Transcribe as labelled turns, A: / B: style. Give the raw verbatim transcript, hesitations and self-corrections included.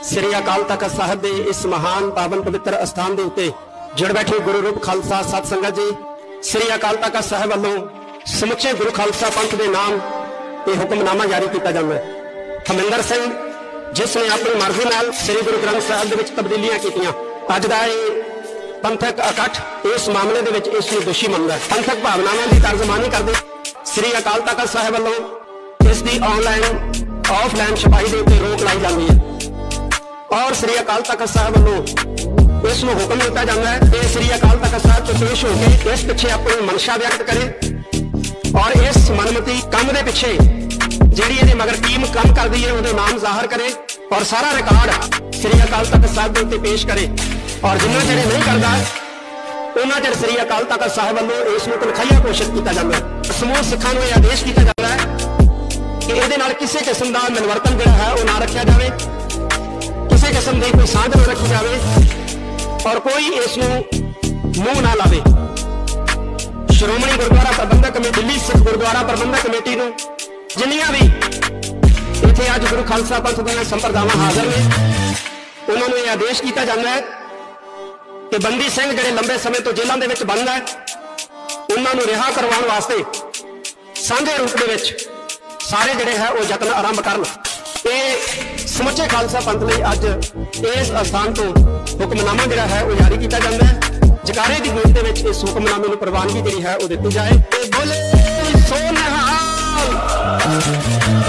A: श्री अकाल तख्त साहब के इस महान पावन पवित्र स्थान के उत्ते जुड़ बैठे गुरु रूप खालसा सत संगत जी, श्री अकाल तख्त साहब वालों समुचे गुरु खालसा पंथ के नाम ये हुक्मनामा जारी किया जाता है। हमिंदर सिंह जिसने अपनी मर्जी नाल श्री गुरु ग्रंथ साहब के विच तब्दीलियां कीतियां, अज दा पंथक इकट्ठ इस मामले दे विच इस नूं दोषी मनदा है। पंथक भावनावां की तर्जमानी करदे श्री अकाल तख्त साहब वालों इसकी ऑनलाइन ऑफलाइन छपाई के उत्ते रोक लाई जाती है और श्री अकाल तख्त साहब वालों इस नूं हुक्म दिता जाता है कि श्री अकाल तख्त साहब च पेश होकर इस पिछे अपनी मनशा व्यक्त करे और इस मनमती काम के पिछे जिहड़ी इहदे मगर टीम काम करती है उहदे नाम जाहिर करे और सारा रिकॉर्ड श्री अकाल तख्त साहब के उत्ते पेश करे। और जिन्ना चिर नहीं करता उन्ना चिर श्री अकाल तख्त साहब वालों इस नूं तनखाइया घोषित किया जाता है। समूह सिखां नूं यह आदेश किया जाता है कि इहदे नाल किसी किस्म का मिलवर्तन जिहड़ा है वह ना रखा जाए, किसी किस्म की कोई सांझ ना रखी जाए और कोई इस मुंह ना लावे। श्रोमणी गुरुद्वारा प्रबंधक कमेटी, दिल्ली सिख गुरुद्वारा प्रबंधक कमेटी नूं जिन्नियां भी इत्थे अज गुरु खालसा पंथ दीआं संप्रदावां हाज़र ने उन्हां नूं यह आदेश किया जाता है कि बंदी सिंह जिहड़े लंबे समय तो जेलों दे विच बंद है उन्हां नूं रिहा करवाउण वास्ते सांझे रूप दे विच सारे जिहड़े है वो यतन आरंभ करन। ये समुचे खालसा पंथ लई अज इस स्थान तो हुक्मनामा जिहड़ा है वो जारी किया जाता है। जकारे की गूंज दे विच इस हुक्मनामे नूं प्रवानगी जिहड़ी है वो दित्ती जाए। बोले सो निहाल।